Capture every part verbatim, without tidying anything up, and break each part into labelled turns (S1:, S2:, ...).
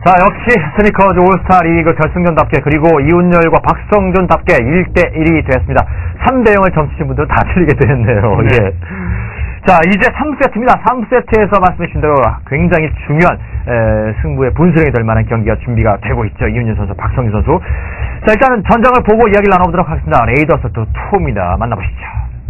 S1: 자, 역시 스니커즈 올스타 리그 결승전답게 그리고 이훈열과 박성준답게 일 대 일이 됐습니다. 삼 대 영을 점치신 분들은 다 틀리게 되었네요.
S2: 네.
S1: 예. 자, 이제 삼 세트입니다. 삼 세트에서 말씀하신 대로 굉장히 중요한 에, 승부의 분수령이 될 만한 경기가 준비가 되고 있죠. 이훈열 선수, 박성준 선수. 자, 일단은 전장을 보고 이야기를 나눠보도록 하겠습니다. 레이더스 이입니다. 만나보시죠.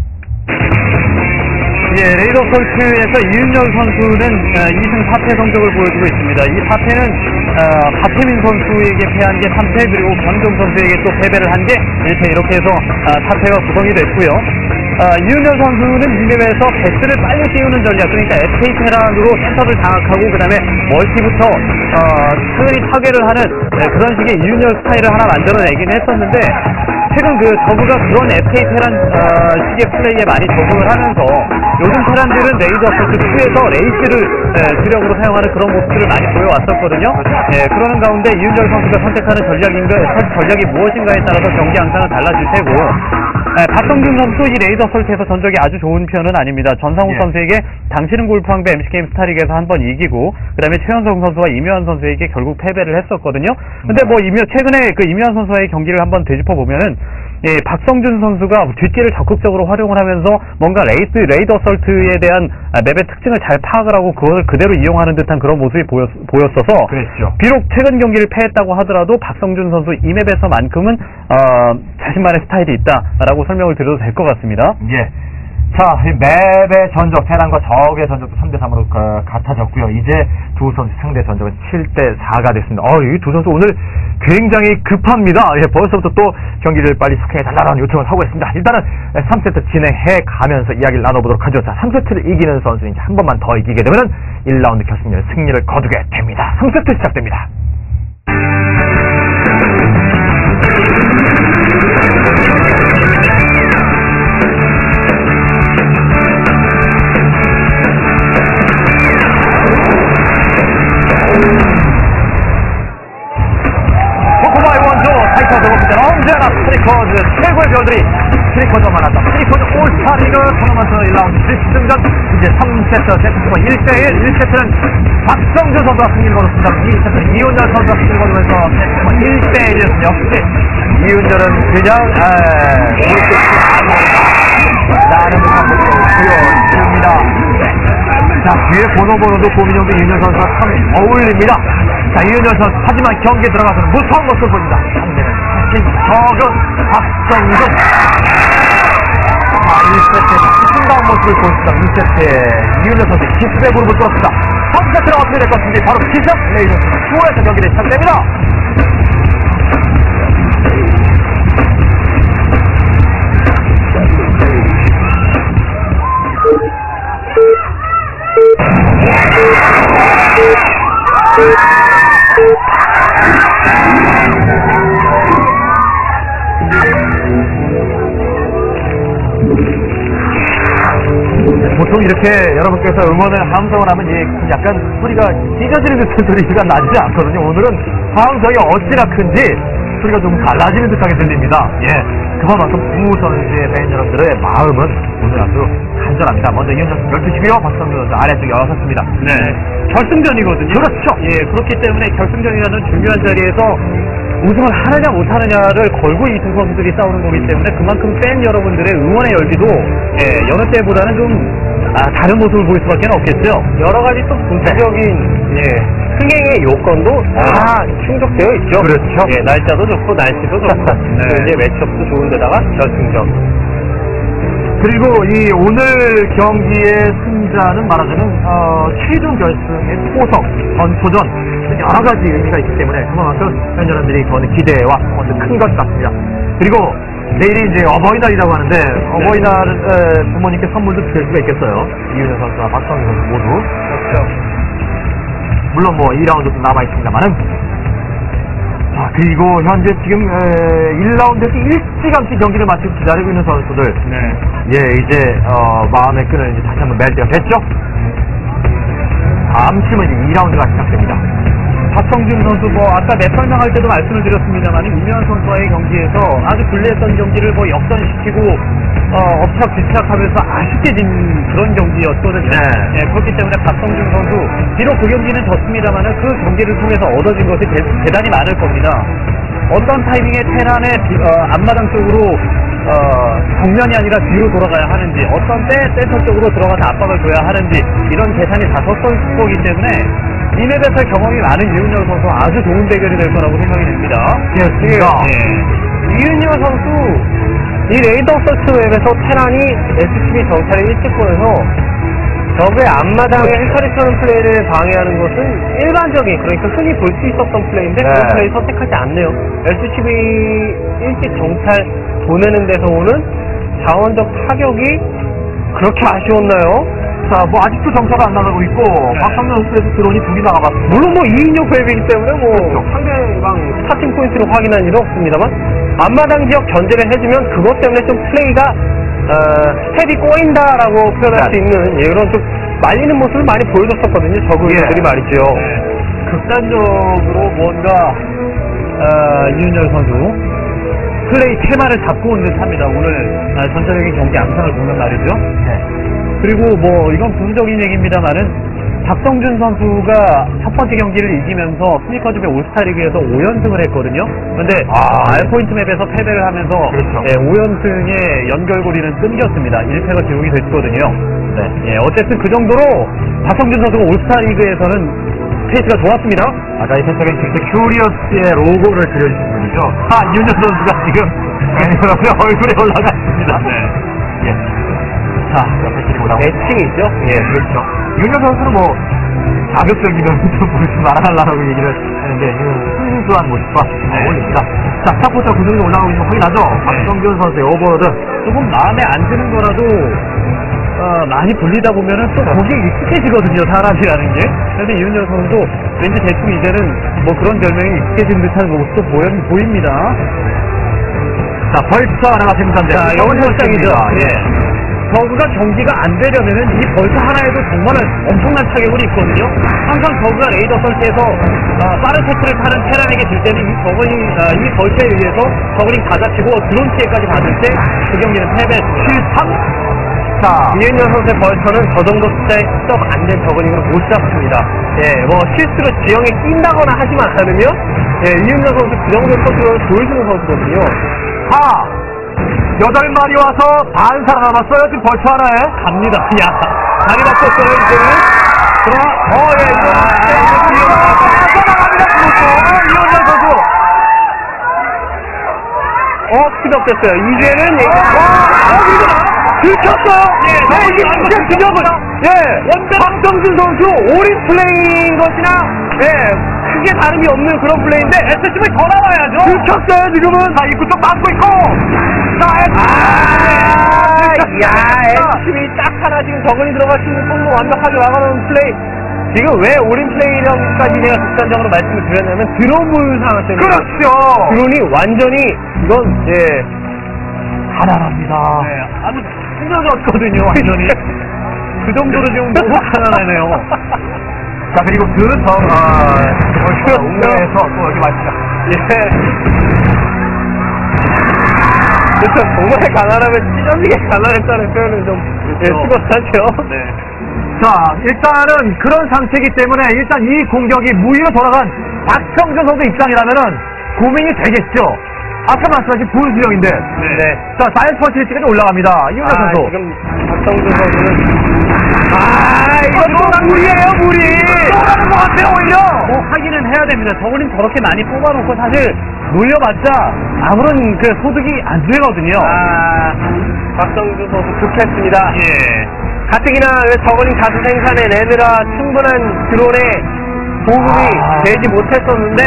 S2: 예, 레이더 솔트에서 이윤열 선수는 이 승 사 패 성적을 보여주고 있습니다. 이 사 패는 어, 박혜민 선수에게 패한 게 삼 패, 그리고 변종 선수에게 또 패배를 한 게 일 패, 이렇게 해서 어, 사 패가 구성이 됐고요. 어, 이윤열 선수는 이 맵에서 베스를 빨리 띄우는 전략, 그러니까 에스케이 테란으로 센터를 장악하고 그 다음에 멀티부터 어, 차근히 타겟을 하는 네, 그런 식의 이윤열 스타일을 하나 만들어내긴 했었는데, 최근 그 저그가 그런 에스케이 테란 어, 식의 플레이에 많이 적응을 하면서 요즘 테란들은 레이더 포트 이에서 레이스를 에, 주력으로 사용하는 그런 모습들을 많이 보여왔었거든요. 예, 그러는 가운데 이윤열 선수가 선택하는 전략인가, 전략이 무엇인가에 따라서 경기 양상은 달라질 테고, 에, 박성준 선수 이 레이더 설치에서 전적이 아주 좋은 편은 아닙니다. 전상욱 예. 선수에게 당신은 골프왕배 엠씨게임 스타리그에서 한 번 이기고, 그 다음에 최현성 선수와 이묘한 선수에게 결국 패배를 했었거든요. 근데 뭐 이묘, 최근에 그 이묘한 선수와의 경기를 한번 되짚어보면은, 예, 박성준 선수가 뒷길을 적극적으로 활용을 하면서 뭔가 레이스, 레이더 설트에 대한 맵의 특징을 잘 파악을 하고 그것을 그대로 이용하는 듯한 그런 모습이 보였, 보였어서.
S1: 그랬죠.
S2: 비록 최근 경기를 패했다고 하더라도 박성준 선수 이 맵에서만큼은, 어, 자신만의 스타일이 있다라고 설명을 드려도 될 것 같습니다.
S1: 예. 자, 이 맵의 전적, 테란과 적의 전적도 삼 대 삼으로 어, 같아졌고요. 이제 두 선수 상대 전적은 칠 대 사가 됐습니다. 어, 이 두 선수 오늘 굉장히 급합니다. 예, 벌써부터 또 경기를 빨리 속행해달라는 요청을 하고 있습니다. 일단은 삼 세트 진행해 가면서 이야기를 나눠보도록 하죠. 자, 삼 세트를 이기는 선수는 이제 한 번만 더 이기게 되면은 일 라운드 결승전 승리를 거두게 됩니다. 삼 세트 시작됩니다. 언제나 스니커즈 최고의 별들이 스니커즈만 한다. 스니커즈 올스타 리그 토너먼트 일 라운드 결승전 이제 삼 세트 세트스코어 일 대 일. 일 세트는 박성준 선수가 승리를 거뒀습니다. 이 세트는 이훈열 선수가 승리를 거두면서 세트스코어 일 대 일이었습니다. 역시 이훈열은 그냥 오른쪽 나는 듯한 모습을 보여줍니다. 자, 뒤에 번호번호도 고민형도 이훈열 선수가 참 어울립니다. 자, 이훈열 선수 하지만 경기에 들어가서는 무서운 모습을 보입니다. 상대는 적은 박성준. 자, 일 세트에 신다운 모습을 보였습니다. 이 세트에 이윤열 선수 기습의 무릎을 꿇었습니다. 삼 세트는 어떻게 될 것인지 바로 기습 레이저 투에서 경기를 시작됩니다. 보통 이렇게 여러분께서 응원을 함성을 하면 예, 약간 소리가 찢어지는 듯한 소리가 나지 않거든요. 오늘은 함성이 어찌나 큰지 소리가 좀 달라지는 듯하게 들립니다. 예, 그만큼 두 선수의 팬 여러분들의 마음은 오늘 아주 간절합니다. 먼저 이현정 선수 열두 시고요. 박성준 선수 아래쪽에 어섰습니다.
S2: 네, 결승전이거든요.
S1: 그렇죠.
S2: 예, 그렇기 때문에 결승전이라는 중요한 자리에서 우승을 하느냐 못하느냐를 걸고 이 두 선수들이 싸우는 거기 때문에 그만큼 팬 여러분들의 응원의 열기도 예, 여느 때보다는 좀 아, 다른 모습을 보일 수밖에 없겠죠. 여러 가지 또 부수적인 예, 흥행의 요건도 다 충족되어 있죠.
S1: 그렇죠.
S2: 예, 날짜도 좋고 날씨도 좋고 네. 이제 매치업도 좋은데다가 결승전.
S1: 그리고 이 오늘 경기의 승자는 말하자면 어, 최종 결승의 토성, 전토전 여러 가지 의미가 있기 때문에 그만큼 팬 여러분들이 거는 기대와 큰 것 같습니다. 그리고 내일이 이제 어버이날이라고 하는데 어버이날은 에, 부모님께 선물도 드릴 수가 있겠어요. 이윤열 선수와 박성준 선수 모두.
S2: 그렇죠.
S1: 물론 뭐 이 라운드도 남아 있습니다만은. 자, 그리고 현재 지금 에, 일 라운드에서 일찌감치 경기를 마치고 기다리고 있는 선수들.
S2: 네.
S1: 예, 이제 어, 마음의 끈을 이제 다시 한번 맬 때가 됐죠. 잠시만 이제 이 라운드가 시작됩니다.
S2: 박성준 선수 뭐 아까 내 설명할 때도 말씀을 드렸습니다만 이묘한 선수와의 경기에서 아주 불리했던 경기를 뭐 역전시키고 어, 엎치락뒤치락하면서 아쉽게 진 그런 경기였거든요.
S1: 네.
S2: 예, 그렇기 때문에 박성준 선수 비록 그 경기는 졌습니다만 그 경기를 통해서 얻어진 것이 대, 대단히 많을 겁니다. 어떤 타이밍에 테란의 비, 어, 앞마당 쪽으로 어, 정면이 아니라 뒤로 돌아가야 하는지, 어떤 때 센터 쪽으로 들어가서 압박을 줘야 하는지, 이런 계산이 다 섰을 거기 때문에 이 맵에서 경험이 많은 이윤열 선수 아주 좋은 대결이 될 거라고 생각이 됩니다.
S1: 그렇습니다.
S2: 예.
S3: 이윤열 선수 이 레이더 서치 웹에서 테란이 에스씨비 정찰에 일찍 보내서 적의 앞마당에 해처리 쳐는 플레이를 방해하는 것은 일반적인, 그러니까 흔히 볼 수 있었던 플레이인데
S1: 네.
S3: 그런 플레이 선택하지 않네요. 에스씨비 일찍 정찰 보내는 데서 오는 자원적 타격이 그렇게 아쉬웠나요?
S1: 자, 뭐 아직도 정차가 안 나가고 있고 박성준 선수에서 드론이 두 개 나가봤습니다.
S3: 물론 뭐 이인용 웹이기 때문에 뭐
S1: 그렇죠.
S3: 상대방 스타팅 포인트를 확인한 일은 없습니다만 앞마당 지역 견제를 해주면 그것 때문에 좀 플레이가 어, 스텝이 꼬인다라고 표현할
S1: 네.
S3: 수 있는 예, 그런 좀 말리는 모습을 많이 보여줬었거든요. 저그들이
S1: 예.
S3: 말이죠.
S2: 극단적으로 뭔가 어, 이윤열 선수 플레이 테마를 잡고 온 듯합니다. 오늘 아, 전체적인 경기 양상을 보면 말이죠.
S1: 네.
S2: 그리고 뭐 이건 부수적인 얘기입니다만은 박성준 선수가 첫 번째 경기를 이기면서 스니커즈배 올스타 리그에서 오 연승을 했거든요. 그런데
S1: 아,
S2: 알포인트 맵에서 패배를 하면서
S1: 그렇죠.
S2: 예, 오 연승의 연결고리는 끊겼습니다. 일 패가 기록이 됐거든요. 네, 예, 어쨌든 그 정도로 박성준 선수가 올스타 리그에서는 페이스가 좋았습니다.
S1: 아까 이 패스가 직접 큐리어스의 로고를 그려주신 분이죠. 아, 이윤열 선수가 지금 여러분의 얼굴에 올라가 있습니다.
S2: 네.
S1: 예. 자, 옆에 치고 나오고.
S3: 매칭이죠.
S1: 예, 그렇죠. 이윤열 선수는 뭐 자극적이면 좀 보지 말아달라고 얘기를 하는데 이 순수한 모습과
S2: 네.
S1: 어울립니다. 자, 스타포트 구성이 올라가고 있는 거 확인하죠?
S2: 네.
S1: 박성준 선수의 오버로드.
S2: 조금 마음에 안 드는 거라도 어, 많이 불리다 보면은 또 거기에 익숙해지거든요, 사람이라는 게. 그래서 이윤열 선수도 왠지 대충 이제는 뭐 그런 별명이 익숙해진 듯한 모습도 보여, 보입니다.
S1: 자, 벌써 하나가 생산돼요.
S2: 자, 영원 현장이죠.
S1: 예.
S2: 예. 저그가 경기가 안 되려면은 이 벌처 하나에도 정말 엄청난 타격이 있거든요. 항상 저그가 레이더 설치에서 어, 빠른 세트를 타는 테란에게 줄 때는 이 저그링, 어, 이 벌처에 의해서 저그링 다 잡히고 드론 피해까지 받을 때 그 경기는 패배 칠삼.
S1: 자,
S3: 이윤열 선수의 벌처는 저 정도 숫자의 썩 안 된 저글링으로 못 잡습니다. 예, 뭐 실수로 지형에 낀다거나 하지만 않으면 예, 이윤열 선수 그 정도의 컨트롤을 보여주는 선수거든요.
S1: 자, 여덟 마리 와서 반 살아남았어요. 지금 벌써 하나에.
S2: 갑니다. 야, 다리 바꿨어요, 이제는. 그러나, 어, 예, 이거.
S1: 아, 나갑니다. 이윤열 선수.
S3: 어, 스피드업됐어요. 이제는 예,
S1: 와, 들켰어요.
S2: 예,
S1: 네, 이게
S2: 네,
S1: 진짜
S2: 네,
S1: 기적은. 예, 박성준 선수 올인 플레이인 것이나, 예,
S3: 크게 다름이 없는 그런 플레이인데
S2: 에스에스비 더 나와야죠.
S1: 들켰어요, 지금은. 자, 입구 쪽 막고 있고. 자,
S3: 아,
S1: 네.
S3: 야, 에스씨비 딱 하나 지금 저글이 들어갈 수 있는 공도 완벽하게 막아놓은 플레이. 지금 왜 올인 플레이랑까지 제가 극단적으로 말씀을 드렸냐면 드론 보유 상황 때문에.
S1: 그렇죠.
S3: 드론이 완전히 이건 예
S1: 가난합니다.
S2: 네, 아주 찢어졌거든요, 완전히. 그 정도로 지금 너무 가난하네요.
S1: 자, 그리고 그 성, 아, 웅명에서 또 여기 왔습니다.
S3: 예. 그래서 정말 가난하면 찢어지게 가난했다는 표현은 좀 예,
S2: 그렇죠.
S3: 수고하죠.
S2: 네.
S1: 자, 일단은 그런 상태이기 때문에 일단 이 공격이 무위로 돌아간 박성준 선수 입장이라면은 고민이 되겠죠. 아까 말씀하신 분수령인데.
S2: 네.
S1: 자, 사이언스 퍼치까지 올라갑니다. 이윤열
S3: 아,
S1: 선수.
S3: 지금 박성준 선수는
S1: 아, 이건 또 무리예요, 무리. 또 가는 것 같아요, 오히려.
S2: 뭐 하기는 해야 됩니다. 저거는 저렇게 많이 뽑아놓고 사실 놀려봤자 아무런 그 소득이 안 되거든요.
S3: 아, 박성준 선수 좋겠습니다.
S2: 예.
S3: 가뜩이나 저글링 다수 생산에 내느라 충분한 드론의 보급이
S1: 아.
S3: 되지 못했었는데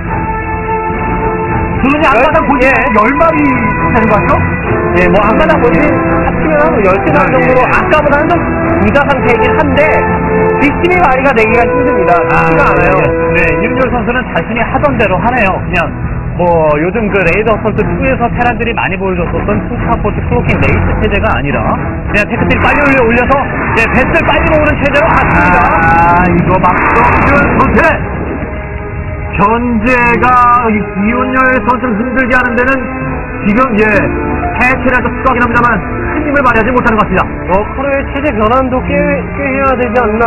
S1: 드론이 아까당
S3: 열-
S1: 보시면
S3: 예.
S1: 열 마리 되는 거 같죠?
S3: 예, 뭐 한가닥 본진 합치면 한 열세 장
S1: 네,
S3: 정도로
S1: 예.
S3: 아까보다는 좀 부자 상태이긴 한데 빅심이 마리가 되기가 힘듭니다. 쉽지가 않아요.
S2: 네, 이윤열 선수는 자신이 하던 대로 하네요. 그냥 뭐 요즘 그 레이더 어설트 이에서 테란들이 많이 보여줬었던 투스타포트 클로킹 레이스 체제가 아니라 그냥 테크트리 빨리 올려 올려서 예, 배틀 빨리 모으는 체제로 갔습니다.
S1: 아, 이거 박성준 선수. 현재가 이윤열 선수를 힘들게 하는 데는 지금 예 해체라도 수고하긴 합니다만 큰 힘을 발휘하지 못하는 것 같습니다.
S3: 러커의 체제 변환도 꽤, 꽤 해야 되지 않나.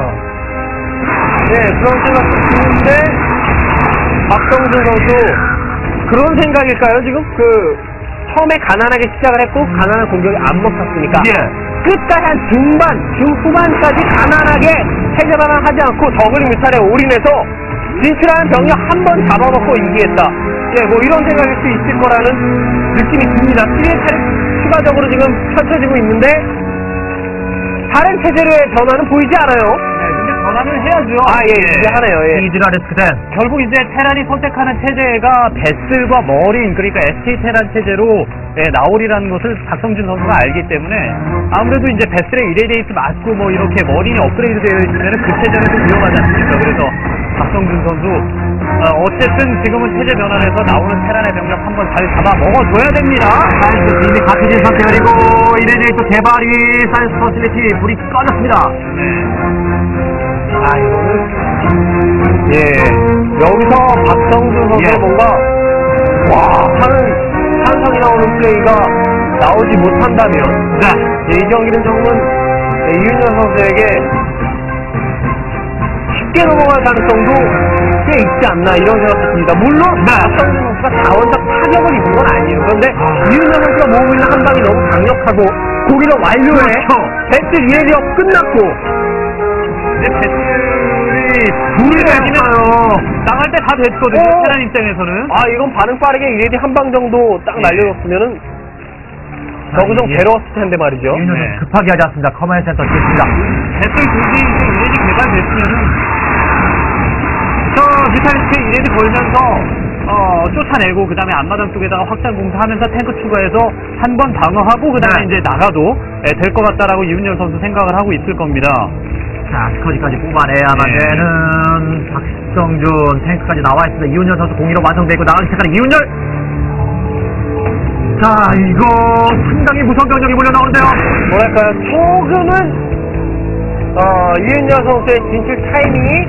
S3: 네, 그런 생각도 드는데, 박성준 선수, 그런 생각일까요, 지금? 그, 처음에 가난하게 시작을 했고, 가난한 공격이 안 먹혔으니까.
S1: 예.
S3: 끝까지 한 중반, 중후반까지 가난하게 체제 변환하지 않고 저글링 뮤탈에 올인해서 진출하는 병력 한 번 잡아먹고 이기겠다. 예, 뭐 이런 생각일 수 있을 거라는 느낌이 듭니다. 시리에 차례 추가적으로 지금 펼쳐지고 있는데 다른 체제로의 변화는 보이지 않아요.
S2: 네, 근데 변화는 해야죠.
S3: 아, 예, 이제 하네요. 예.
S1: 이즈라 레스크된.
S2: 결국 이제 테란이 선택하는 체제가 베슬과 머린, 그러니까 에스케이 테란 체제로 예, 나오리라는 것을 박성준 선수가 알기 때문에 아무래도 이제 베슬의 이레디에이트 맞고 뭐 이렇게 머린이 업그레이드 되어 있으면 그 체제는 좀 위험하지 않습니까? 그래서 박성준 선수 어, 어쨌든 지금은 체제 변환해서 나오는 테란의 병력 한번 잘 잡아 먹어줘야 됩니다.
S1: 사이언스 이미 박희진 선수 그리고 이레디에이터 개발이 사이언스 퍼실리티 불이 꺼졌습니다.
S2: 네.
S3: 아, 이거는, 예, 여기서 박성준 선수
S1: 예.
S3: 뭔가, 와, 하는, 찬성이 나오는 플레이가 나오지 못한다면,
S1: 네.
S3: 예, 이 경기는 조금은 예, 이윤열 선수에게 쉽게 넘어갈 가능성도 꽤 있지 않나, 이런 생각도 듭니다. 물론,
S1: 네.
S3: 박성준 선수가 자원적 타격을 입은 건 아니에요. 그런데,
S1: 아.
S3: 이윤열 선수가 모으고 있는 한 방이 너무 강력하고, 거기다 완료해,
S1: 그렇죠.
S3: 배틀 이레디어 끝났고,
S2: 근데 베슬이
S1: 불이 됐어요.
S2: 나갈 때 다 됐거든요.
S3: 어.
S2: 테란 입장에서는.
S3: 아, 이건 반응 빠르게 이레디 한 방 정도 딱
S2: 예.
S3: 날려줬으면은 정우정
S1: 예.
S3: 괴로웠을 텐데 말이죠.
S1: 이윤열 선수
S2: 네.
S1: 급하게 하지 않습니다. 커맨드 센터 찍습니다.
S2: 베슬 둘이 이제 이레디 개발됐으면은 저 뮤탈리스크 이레디 걸면서 어, 쫓아내고 그 다음에 앞마당 쪽에다가 확장 공사하면서 탱크 추가해서 한 번 방어하고 그 다음에
S1: 네.
S2: 이제 나가도 예, 될 것 같다라고 이윤열 선수 생각을 하고 있을 겁니다.
S1: 자, 스커지까지 뽑아내야만
S2: 네.
S1: 되는 박성준 탱크까지 나와 있습니다. 이윤열 선수 공이로 완성되고 나가기 시작하는 이윤열. 자, 이거 상당히 무서운 병력이 몰려 나오는데요.
S3: 뭐랄까요, 조금은 어, 이윤열 선수의 진출 타이밍이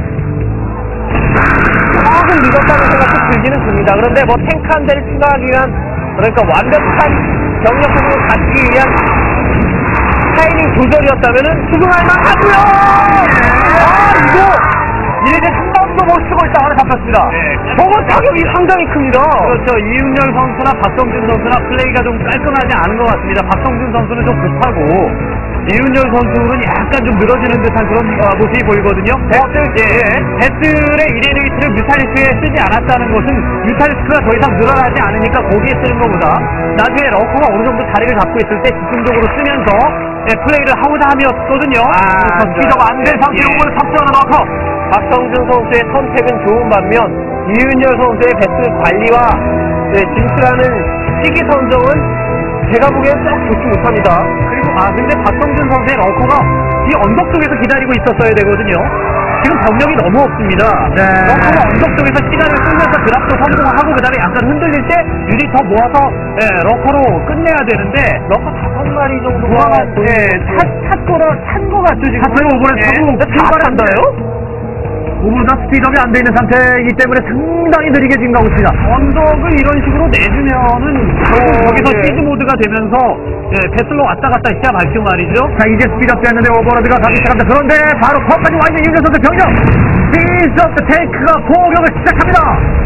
S3: 조금 늦었다는 생각도 들기는 듭니다. 그런데 뭐 탱크 한 대를 추가하기 위한, 그러니까 완벽한 경력 구성을 갖기 위한 타이밍 조절이었다면은 수긍할 만하고요. 아, 이거
S1: 이래서 한 번도 못 쓰고 있다 하나 잡혔습니다.
S2: 네.
S3: 저거 타격이 상당히 큽니다.
S2: 그렇죠. 이윤열 선수나 박성준 선수나 플레이가 좀 깔끔하지 않은 것 같습니다. 박성준 선수는 좀 급하고 이윤열 선수는 약간 좀 늘어지는 듯한 그런 어, 모습이 보이거든요. 배틀, 예. 배틀의 이레디에이트를 뮤탈리스크에 쓰지 않았다는 것은 뮤탈리스크가 더 이상 늘어나지 않으니까 거기에 쓰는 것보다 나중에 러커가 어느 정도 자리를 잡고 있을 때 집중적으로 쓰면서 예, 플레이를 하고자 함이었거든요.
S1: 아, 스피드가 안 된 상태
S2: 예.
S1: 오버를 탑승하는 러커.
S3: 박성준 선수의 선택은 좋은 반면 이윤열 선수의 배틀 관리와 네, 진출하는 시기 선정은 제가 보기엔 썩 좋지 못합니다.
S2: 그리고 아 근데 박성준 선수의 러커가 이 언덕 쪽에서 기다리고 있었어야 되거든요. 지금 병력이 너무 없습니다.
S1: 네.
S2: 러커가 언덕 쪽에서 시간을 끌면서 드랍도 성공하고 그 다음에 약간 흔들릴 때 유닛 더 모아서 예, 러커로 끝내야 되는데
S3: 러커 다섯 마리 정도가
S2: 돌아간 예, 찼거라 찬거 같죠 지금.
S1: 차트를 오버를
S2: 예.
S1: 타고
S3: 다 찬다요?
S1: 오버가 스피드업이 안 돼 있는 상태이기 때문에 상당히 느리게 지금 가고 있습니다.
S2: 언덕을 이런 식으로 내주면은 결국
S3: 어,
S2: 거기서
S3: 예.
S2: 시즈 모드가 되면서 예, 배슬로 왔다 갔다 시작할죠 말이죠.
S1: 자, 이제 스피드업 됐는데 오버로드가 가기 시작합니다. 그런데 바로 컵까지 와 있는 이윤열 선수 병력. 스피드업 탱크가 포격을 시작합니다.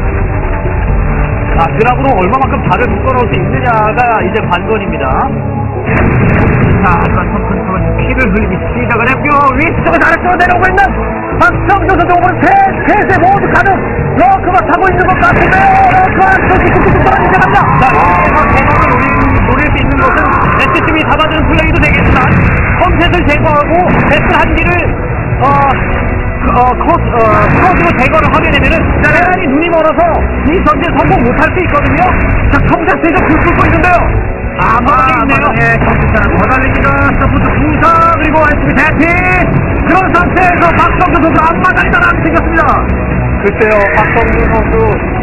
S2: 아, 드랍으로 얼마만큼 발을 묶어놓을 수 있느냐가 이제 관건입니다.
S1: 자, 그런 컨트롤은 피를 흘리기 시작을 했고요. 위쪽에서 아래쪽으로 내려오고 있는 박성준 선수 오버는 셋, 셋에 모두 가는 러커가 타고 있는 것 같은데요. 러커 안쪽이 뚝뚝뚝 떨어지게 합니다.
S2: 자, 여기에서 대박을 노릴, 노릴 수 있는 것은 에스티비 잡아주는 플레이도 되겠지만 컴셋을 제거하고 베스트 한 기를 어, 어, 컷, 어, 컷으로 제거를 하게 되면은 테란이 눈이 멀어서 이 전진 성공 못할 수 있거든요.
S1: 자, 컴퓨터 이제 불 끄고 있는데요.
S2: 아, 마당에 있네요.
S1: 예, 컴퓨터는 더 달립니다. 서포트 부사 그리고 에스비 대피. 그런 상태에서 박성준 선수 앞마당이 나랑 생겼습니다.
S3: 글쎄요, 박성준 선수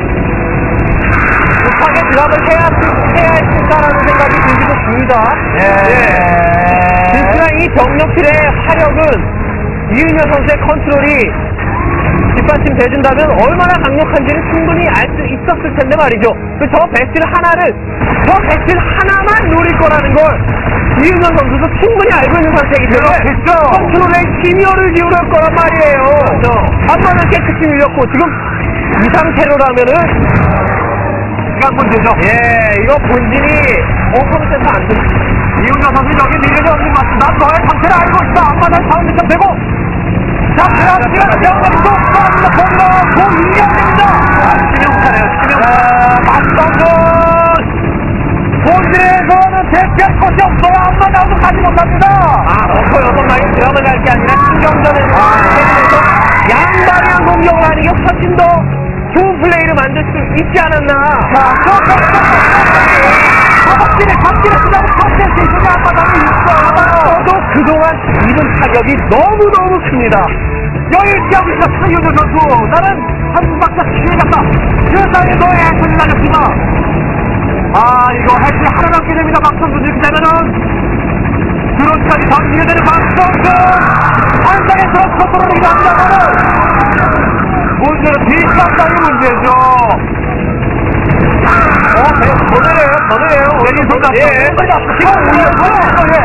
S3: 급하게 드랍을 해야, 해야 했을까라는 생각이 들기도 듭니다.
S1: 예.
S3: 진출한 이 병력실의 화력은 이윤열 선수의 컨트롤이 뒷받침돼준다면 얼마나 강력한지를 충분히 알 수 있었을 텐데 말이죠. 그 저 배실 하나를, 저 배실 하나만 노릴 거라는 걸 이윤열 선수도 충분히 알고 있는 상태이기 때문에
S1: 그렇겠죠.
S3: 컨트롤에 심혈을 기울일 거란 말이에요.
S1: 그렇죠.
S3: 한번은 깨끗이 밀렸고 지금 이 상태로라면은
S1: 시간 문제죠.
S3: 예, 이거 본진이 오 퍼센트 안 돼.
S1: 이윤열 선수 여기 밀려져 없는 것 같습니다. 너의 상태를 알고 있다. 앞마당 사운드 좀 되고. 자, 그럼 지금 병력이 또 빠집니다. 거기로 고이영입니다. 치명타네요, 치명타. 박성준! 본진에서는 대피할 것이 없어요. 앞마당도 가지 못합니다.
S3: 아, 어퍼 여섯 마리 드라마 갈 게 아니라 신경전에서 양방향 공격을 하는 게 훨씬 더 좋은 플레이를 만들 수 있지 않았나.
S1: 자, 저, 저, 저, 저, 박진에, 박진에 쓰자고 박진에 있으니 앞마당이 있어요.
S3: 또 그동안 입은 타격이 너무너무 큽니다.
S1: 여유 있게 있다, 차이윤열 선수. 나는 한 박자 뒤에 갔다. 그 사이에 너의 애플이 날렸지만. 아, 이거 해피 하나 남게 됩니다. 박성준 이렇게 되면은 드론까지 던지게 되는 박성준 한상에서 컨트롤이기도 합니다만은 문제는 뒷상당이 문제죠. 어, 더 내려요, 더 내려요. 왼손 잡고.
S3: 예.
S1: 지금 올려서, 예.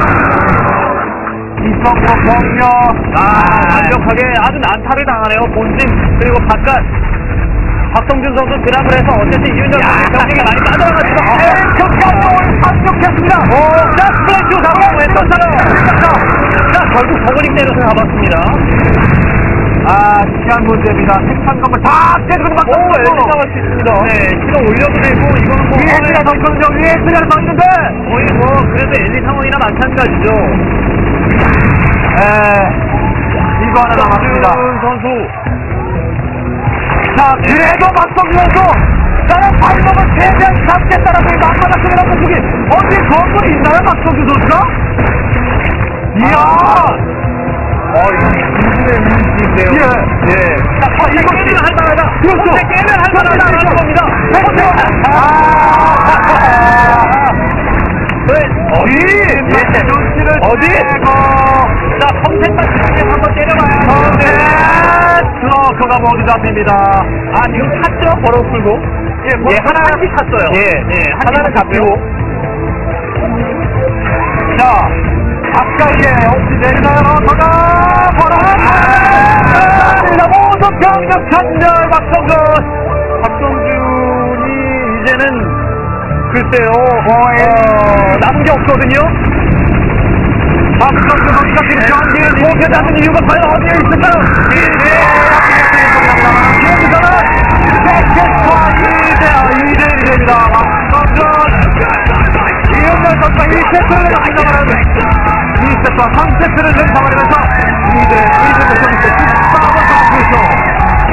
S1: 이성으로 병력.
S2: 아, 완벽하게 아주 난타를 당하네요. 본진 그리고 바깥 박성준 선수 드랍을 해서 어쨌든 이윤열 선수의 병력이 많이 빠져나갔지만
S1: 에이크까지 오늘 상륙했습니다.
S2: 오, 자, 스플래시 잡았고 했었잖아요. 자, 결국 저글링 때려서 잡았습니다.
S1: 아, 시간 문제입니다. 생산 건물 다 때리고
S2: 오,
S1: 맞고
S2: 엘리 나갈 수 있습니다. 네, 실어 올려도 되고 이거는 뭐
S1: 위에 에스가 더 있거든요. 위에 에스가 더 있는데
S2: 거의 뭐 그래도 엘리 상원이나 마찬가지죠.
S1: 에, 이거 하나 남았습니다.
S2: 박성준 선수.
S1: 자, 그래도 박성준도 나는 발목을 최대한 잡겠다라고 해서 앞바닥 속에 나온 속이 어디 건물이 있나요, 박성준 선수가? 이야!
S3: 어, 이거 이분의 의미인데요.
S1: 예.
S3: 예.
S2: 자, 이거 게임을 할 만하다.
S1: 그렇죠.
S2: 게임을 할 만하다는 겁니다.
S1: 아!
S2: 어디?
S1: 예, 눈치를
S2: 어디?
S1: 빼고.
S2: 자, 컴셋만 집중해서 한번 때려봐요.
S1: 컴셋! 트러커가 모두 잡힙니다.
S2: 아, 지금 탔죠? 버럭 풀고.
S1: 예, 뭐,
S2: 예, 하나, 한씩 탔어요.
S3: 예,
S2: 예,
S3: 하나는 잡히고.
S1: 자, 가까이에 혹시 내리나요? 러커가 버럭! 아! 모두 병력 찬절 박성준!
S2: 박성준이 이제는 글쎄요,
S1: 어,
S2: 어, 남은 게 없거든요.
S1: 박성준 선수가 지금 경기에 못해 잡는 이유가 과연 어디에 있을까요? 예, 예, 여기서는 백십과 이 대 일이 됩니다. 박성준! 이윤열 선수가 일 세트를 내줬습니다만 이 세트와 삼 세트를 연상하면서 이 대 일을 내줬는데 십사 번 잡고 있어.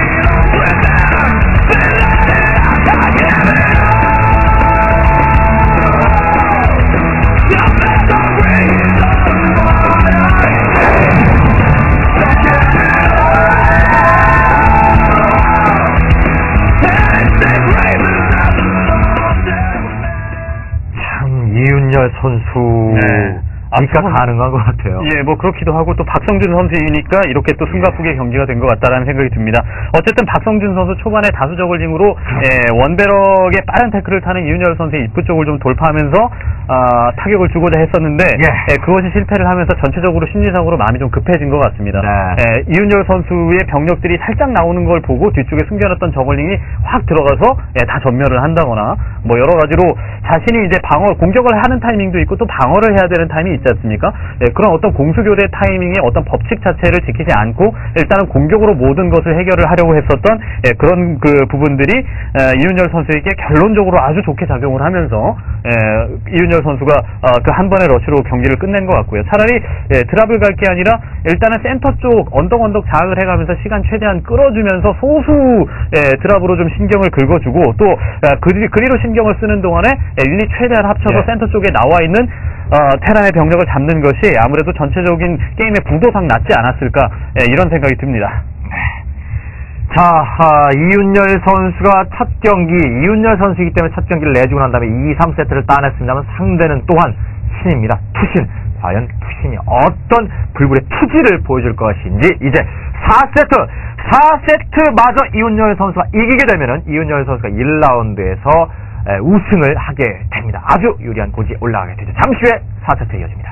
S1: 이윤열 선수
S2: 네.
S1: 그러니까 가능한 것 같아요.
S2: 예, 뭐 그렇기도 하고 또 박성준 선수이니까 이렇게 또 숨가쁘게 경기가 된 것 같다라는 생각이 듭니다. 어쨌든 박성준 선수 초반에 다수 저글링으로 예, 원베럭의 빠른 태클을 타는 이윤열 선수의 입구 쪽을 좀 돌파하면서 아, 타격을 주고자 했었는데
S1: 예.
S2: 예, 그것이 실패를 하면서 전체적으로 심리상으로 마음이 좀 급해진 것 같습니다.
S1: 네.
S2: 예, 이윤열 선수의 병력들이 살짝 나오는 걸 보고 뒤쪽에 숨겨놨던 저글링이 확 들어가서 예, 다 전멸을 한다거나 뭐 여러 가지로 자신이 이제 방어 공격을 하는 타이밍도 있고 또 방어를 해야 되는 타이밍이 있지 않습니까? 예, 그런 어떤 공수교대 타이밍의 어떤 법칙 자체를 지키지 않고 일단은 공격으로 모든 것을 해결을 하려고 했었던 예, 그런 그 부분들이 에, 이윤열 선수에게 결론적으로 아주 좋게 작용을 하면서 예, 이윤열 선수가 어, 그 한 번의 러시로 경기를 끝낸 것 같고요. 차라리 예, 드랍을 갈 게 아니라 일단은 센터 쪽 언덕 언덕 장악을 해가면서 시간 최대한 끌어주면서 소수 예, 드랍으로 좀 신경을 긁어주고 또 예, 그리, 그리로 신경을 쓰는 동안에 예, 유닛 최대한 합쳐서
S1: 예.
S2: 센터 쪽에 나와 있는 어, 테란의 병력을 잡는 것이 아무래도 전체적인 게임의 구도상 낫지 않았을까 예, 이런 생각이 듭니다.
S1: 자, 아, 이윤열 선수가 첫 경기, 이윤열 선수이기 때문에 첫 경기를 내주고 난 다음에 이, 삼 세트를 따냈습니다만 상대는 또한 신입니다. 투신. 과연 투신이 어떤 불굴의 투지를 보여줄 것인지 이제 사 세트 사 세트마저 이윤열 선수가 이기게 되면은 이윤열 선수가 일 라운드에서 우승을 하게 됩니다. 아주 유리한 고지에 올라가게 되죠. 잠시 후에 사 세트 이어집니다.